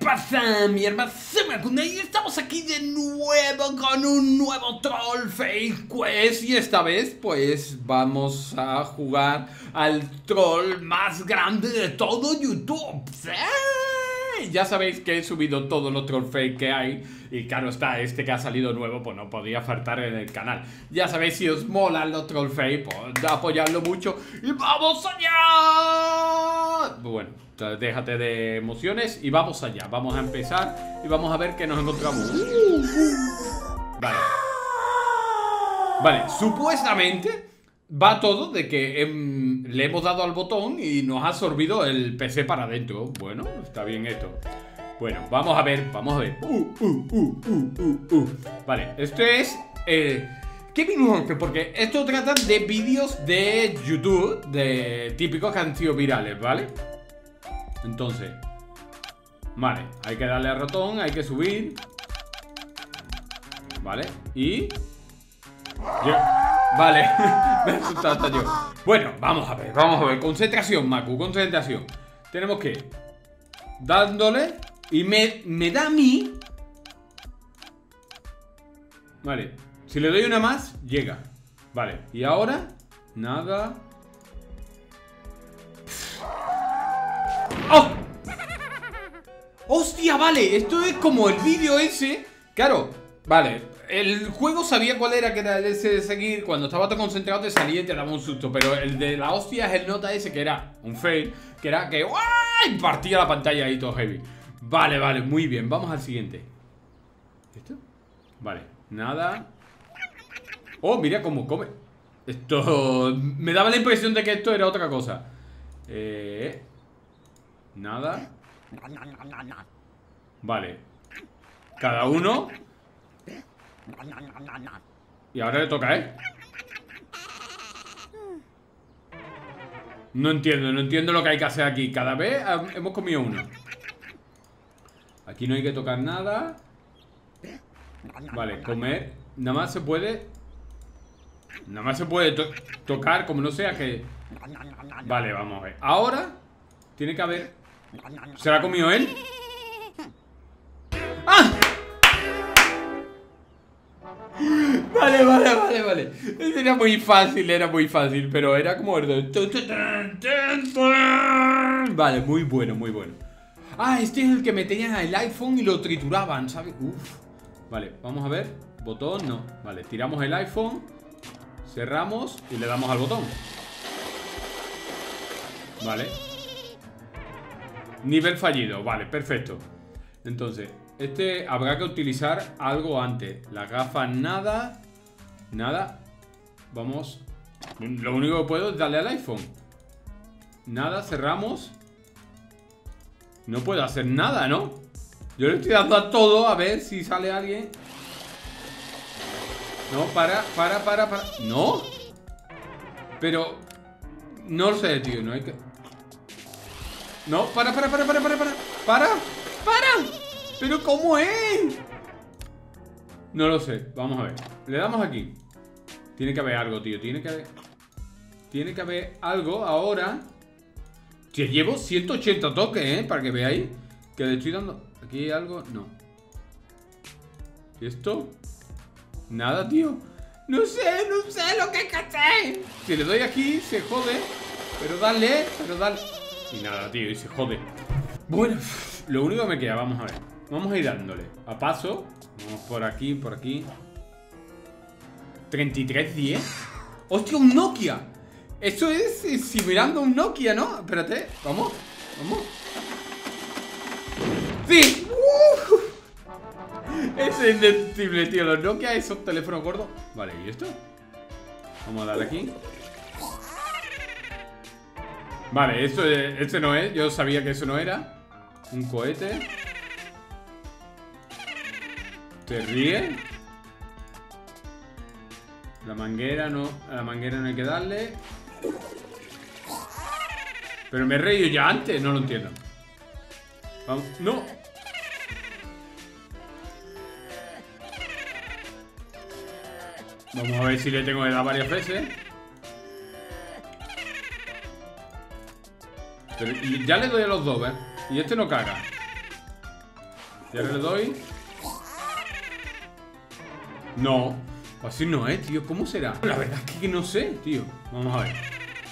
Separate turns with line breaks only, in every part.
pasa, mi hermano? Y estamos aquí de nuevo con un nuevo Troll Fake Quest. Y esta vez, pues, vamos a jugar al troll más grande de todo YouTube. ¿Sí? Ya sabéis que he subido todos los troll fake que hay. Y claro está, este que ha salido nuevo, pues no podía faltar en el canal. Ya sabéis, si os molan los troll fake, pues apoyadlo mucho. ¡Y vamos allá! Bueno, déjate de emociones y vamos allá. Vamos a empezar y vamos a ver qué nos encontramos. Vale. Vale, supuestamente va todo de que le hemos dado al botón y nos ha absorbido el PC para adentro. Bueno, está bien esto. Bueno, vamos a ver, vamos a ver. Vale, esto es Kevin Hunter, porque esto trata de vídeos de YouTube, de típicos que han sido virales, ¿vale? Entonces, vale, hay que darle al ratón, hay que subir. Vale, y... Vale, me he asustado hasta yo. Bueno, vamos a ver, concentración, Maku, concentración. Tenemos que dándole. Y me da a mí. Vale, si le doy una más, llega. Vale, y ahora nada. ¡Oh! ¡Hostia, vale! Esto es como el vídeo ese. Claro, vale. El juego sabía cuál era, que era ese de seguir. Cuando estaba todo concentrado te salía y te daba un susto. Pero el de la hostia es el nota ese, que era un fail. Que era que ¡ay! Partía la pantalla ahí todo heavy. Vale, vale, muy bien, vamos al siguiente. ¿Esto? Vale, nada. Oh, mira cómo come. Esto... me daba la impresión de que esto era otra cosa. Nada. Vale. Cada uno. Y ahora le toca a él. No entiendo lo que hay que hacer aquí. Cada vez hemos comido uno. Aquí no hay que tocar nada. Vale, comer. Nada más se puede. Nada más se puede tocar, como no sea que... Vale, vamos a ver. Ahora tiene que haber... ¿Se la ha comido él? ¡Ah! Vale. Era muy fácil, pero era como el de... Vale, muy bueno. Ah, este es el que metían el iPhone y lo trituraban, ¿sabes? Uf. Vale, vamos a ver. Botón, no. Vale, tiramos el iPhone. Cerramos y le damos al botón. Vale. Nivel fallido, vale, perfecto. Entonces, este habrá que utilizar algo antes. Las gafas, nada. Nada. Vamos. Lo único que puedo es darle al iPhone. Nada, cerramos. No puedo hacer nada, ¿no? Yo le estoy dando a todo a ver si sale alguien. No, para. ¿No? Pero... no lo sé, tío, no hay que... No, para. ¿Pero cómo es? No lo sé, vamos a ver. Le damos aquí. Tiene que haber algo, tío, tiene que haber algo ahora. Que llevo 180 toques, para que veáis que le estoy dando. Aquí hay algo, no. ¿Y esto? Nada, tío. No sé lo que hay que hacer. Si le doy aquí, se jode. Pero dale. Y nada, tío, y se jode. Bueno, lo único que me queda, vamos a ver. Vamos a ir dándole a paso. Vamos por aquí. 3310. ¡Hostia, un Nokia! Eso es simulando un Nokia, ¿no? Espérate, vamos. ¡Sí! Es indestructible, tío. Los Nokia, esos teléfonos gordos. Vale, ¿y esto? Vamos a darle aquí. Vale, este no es. Yo sabía que eso no era. Un cohete. ¿Te ríe? La manguera no. A la manguera no hay que darle. Pero me he reído ya antes. No lo entiendo. Vamos. ¡No! Vamos a ver si le tengo que dar varias veces. Pero ya le doy a los dos, ¿eh? Y este no caga. Y ahora le doy. No, así no es, tío. ¿Cómo será? La verdad es que no sé, tío. Vamos a ver.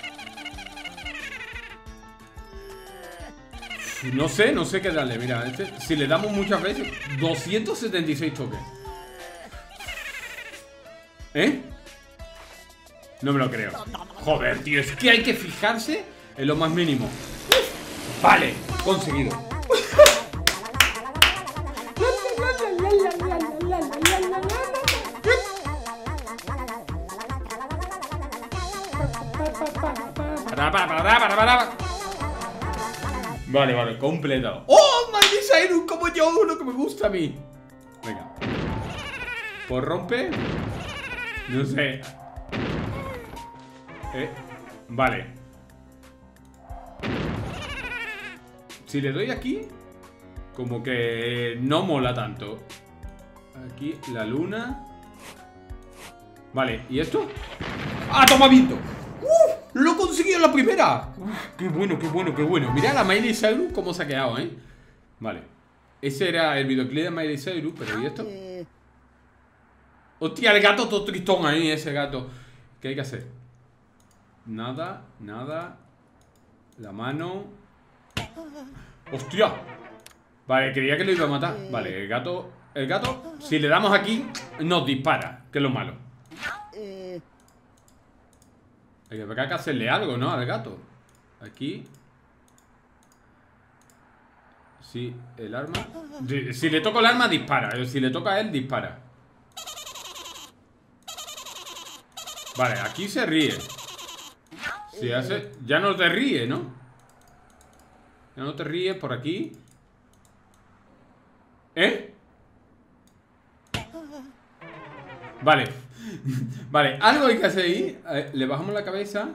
No sé qué darle. Mira, si le damos muchas veces, 276 toques. ¿Eh? No me lo creo. Joder, tío, es que hay que fijarse en lo más mínimo. Vale, conseguido. Vale, completado. ¡Oh, Miley Cyrus! Como yo, uno que me gusta a mí. Venga. Pues rompe. No sé. Vale. Si le doy aquí, como que no mola tanto. Aquí, la luna. Vale, ¿y esto? ¡Ah, toma viento! ¡Lo he conseguido en la primera! ¡Qué bueno, qué bueno, qué bueno! Mirad a Miley Cyrus cómo se ha quedado, ¿eh? Vale. Ese era el videoclip de Miley Cyrus, pero ¿y esto? Hostia, el gato todo tristón ahí, ese gato. ¿Qué hay que hacer? Nada, nada. La mano. ¡Hostia! Vale, creía que lo iba a matar. Vale, el gato, si le damos aquí, nos dispara, que es lo malo. Hay que hacerle algo, ¿no? Al gato. Aquí. Sí, el arma. Si le toco el arma, dispara. Si le toca a él, dispara. Vale, aquí se ríe. Si hace... Ya no te ríe, ¿no? Ya no te ríes por aquí. ¿Eh? Vale. Vale, algo hay que hacer ahí. Le bajamos la cabeza.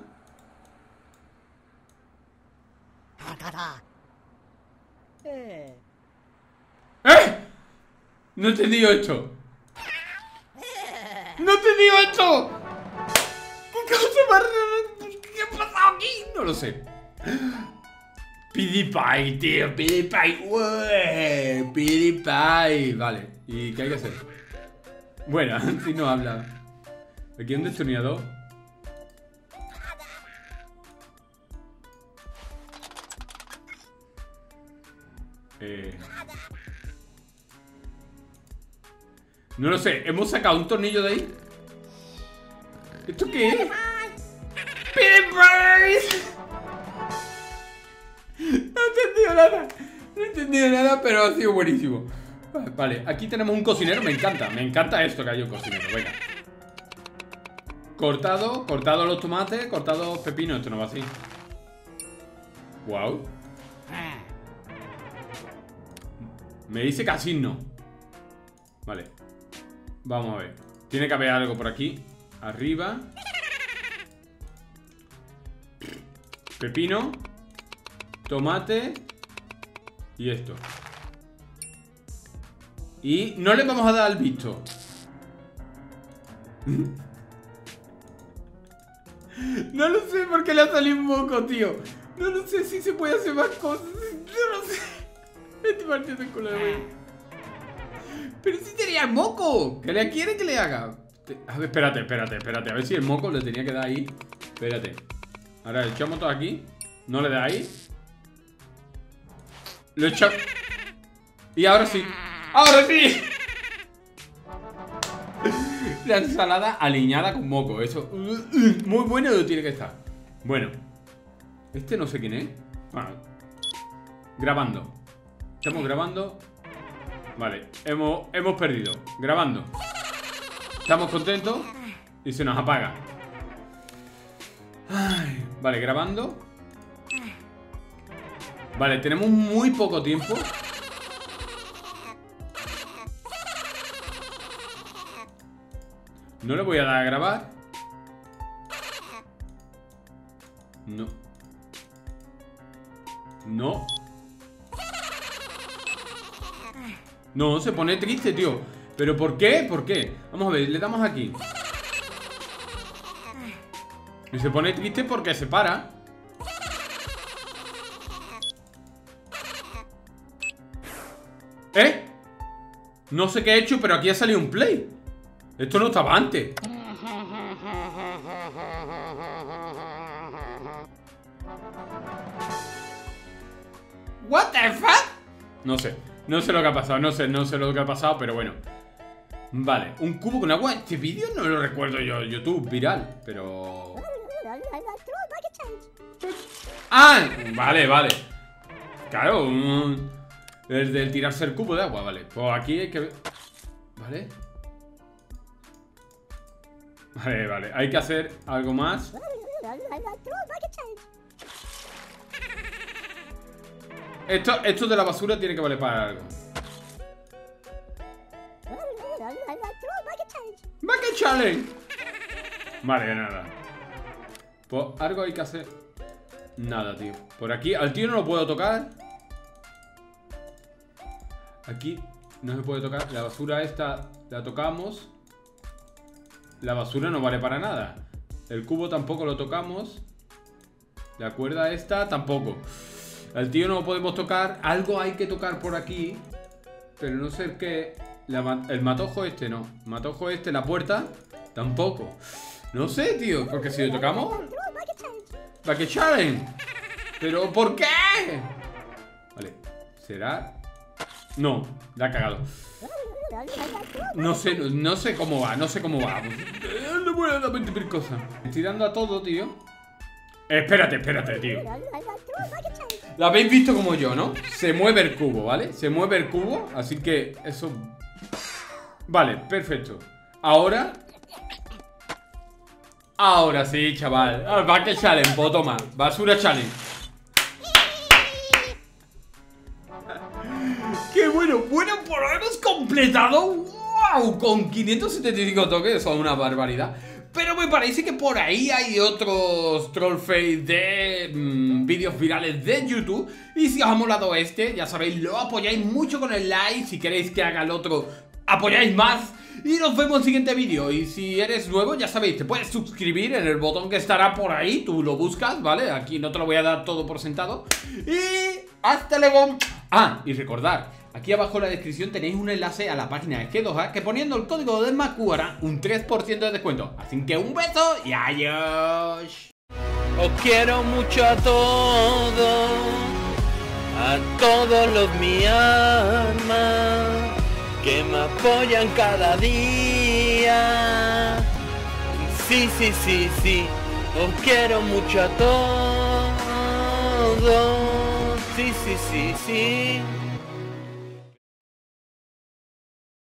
¿Eh? No he entendido esto. ¡No he entendido esto! ¿Qué cosa más rara? ¿Qué ha pasado aquí? No lo sé. PewDiePie, tío, PewDiePie. Ué, PewDiePie. Vale, ¿y qué hay que hacer? Bueno, si no habla. Aquí hay un destornillador. No lo sé, hemos sacado un tornillo de ahí. ¿Esto qué es? ¡PewDiePie! No he entendido nada, pero ha sido buenísimo. Vale, aquí tenemos un cocinero, me encanta esto que haya un cocinero, venga. Cortado los tomates, cortado pepino, esto no va así. Wow. Me dice casi no. Vale. Vamos a ver. Tiene que haber algo por aquí. Arriba. Pepino. Tomate. Y esto. Y no le vamos a dar al visto. No lo sé por qué le ha salido un moco, tío. No lo sé si se puede hacer más cosas. No lo sé. Estoy partiendo el culo de güey. Pero si tenía el moco. ¿Qué le quiere que le haga? A ver, espérate. A ver si el moco le tenía que dar ahí. Espérate. Ahora echamos todo aquí. No le da ahí. Lo echamos. Y ahora sí. ¡Ahora sí! La ensalada aliñada con moco. Eso. Muy bueno tiene que estar. Bueno. Este no sé quién es. Bueno. Grabando. Estamos grabando. Vale. Hemos perdido. Grabando. Estamos contentos. Y se nos apaga. Ay, vale, grabando. Vale, tenemos muy poco tiempo. No le voy a dar a grabar. No. No. No, se pone triste, tío. ¿Pero por qué? ¿Por qué? Vamos a ver, le damos aquí. Y se pone triste porque se para. ¿Eh? No sé qué he hecho, pero aquí ha salido un play. Esto no estaba antes. What the fuck? No sé lo que ha pasado, no sé lo que ha pasado, pero bueno. Vale, un cubo con agua. Este vídeo no lo recuerdo yo, YouTube, viral, pero... Ah, vale. Claro, el del tirarse el cubo de agua, vale. Pues aquí hay que ver... Vale. Vale, hay que hacer algo más. Esto de la basura tiene que valer para algo. Bucket Challenge. Vale, nada. Pues algo hay que hacer. Nada, tío. Por aquí, al tío no lo puedo tocar. Aquí no se puede tocar. La basura esta la tocamos. La basura no vale para nada. El cubo tampoco lo tocamos. La cuerda esta tampoco. Al tío no lo podemos tocar. Algo hay que tocar por aquí. Pero no sé qué. El matojo este no. Matojo este, la puerta tampoco. No sé, tío. Porque si lo tocamos... Bucket Challenge. ¿Pero por qué? Vale. ¿Será? No, la ha cagado. No sé cómo va. No voy a dar 20.000 cosas. Estoy dando a todo, tío. Espérate, tío. Lo habéis visto como yo, ¿no? Se mueve el cubo, ¿vale? Se mueve el cubo, así que eso... Vale, perfecto. Ahora sí, chaval. Bucket Challenge, pues toma. Basura Challenge. ¡Qué bueno! Bueno, pues lo hemos completado. ¡Wow! Con 575 toques, son una barbaridad. Pero me parece que por ahí hay otros trollface de vídeos virales de YouTube. Y si os ha molado este, ya sabéis, lo apoyáis mucho con el like. Si queréis que haga el otro, apoyáis más. Y nos vemos en el siguiente vídeo. Y si eres nuevo, ya sabéis, te puedes suscribir en el botón que estará por ahí. Tú lo buscas, ¿vale? Aquí no te lo voy a dar todo por sentado. Y hasta luego. Ah, y recordad, aquí abajo en la descripción tenéis un enlace a la página de G2A, que poniendo el código de Macu hará un 3% de descuento. Así que un beso y adiós.
Os quiero mucho a todos los mi alma, que me apoyan cada día. Sí, os quiero mucho a todos. Sí.